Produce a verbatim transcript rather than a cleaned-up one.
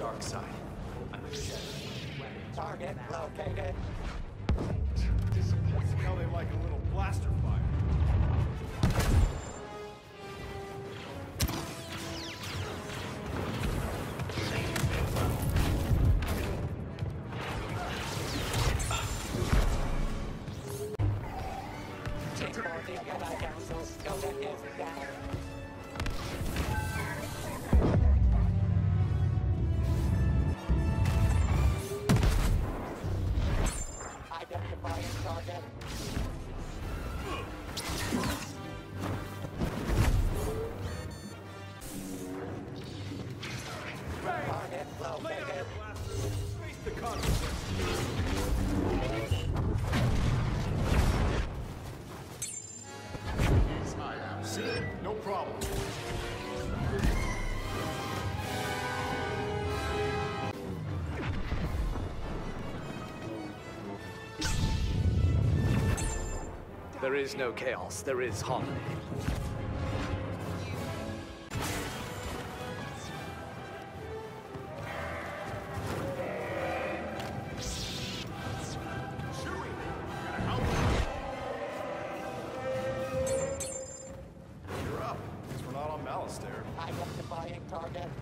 Dark side. I'm a shadow. Target located. Disappointing. How they like a little blaster fire. Identifying target. Target located. Face the consequences. See it? No problem. There is no chaos, there is harmony. You're up. We're not on Malistaire. Identifying target.